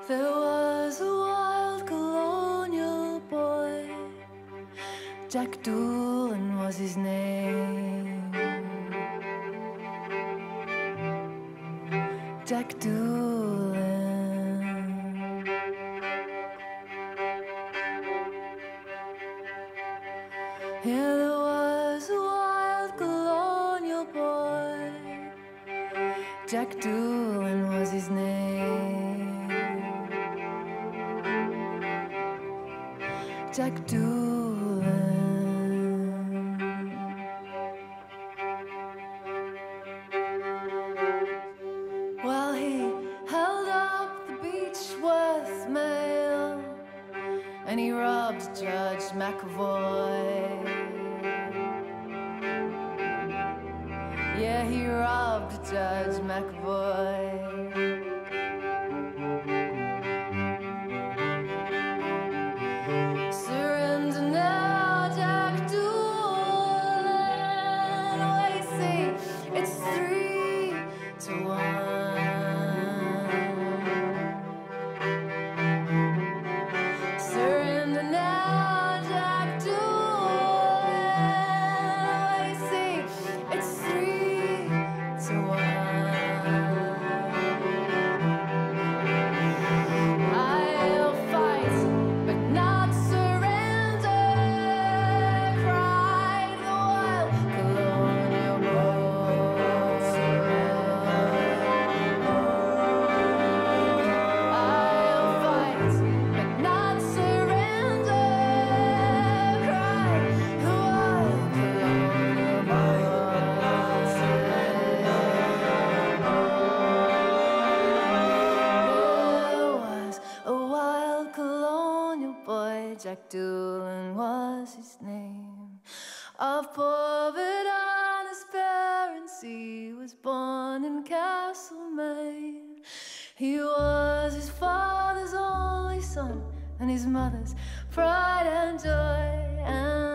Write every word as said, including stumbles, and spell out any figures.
There was a wild colonial boy, Jack Doolan was his name. Jack Doolan. Here there was a wild colonial boy, Jack Doolan was his name. Jack Doolan. While he held up the Beechworth mail and he robbed Judge McAvoy. Yeah, he robbed Judge McAvoy. Surrender now, Jack Doolan. Well, you see, it's three to one. Surrender now, Jack Doolan. Well, you see, it's three to one. I'll fight, but not surrender, cried the wild colonial boy. I'll fight, but not surrender, cried the wild colonial boy. There was a wild colonial boy, Jack Doolan was his name. Of poor but honest parents, he was born in Castlemaine. He was his father's only son and his mother's pride and joy. And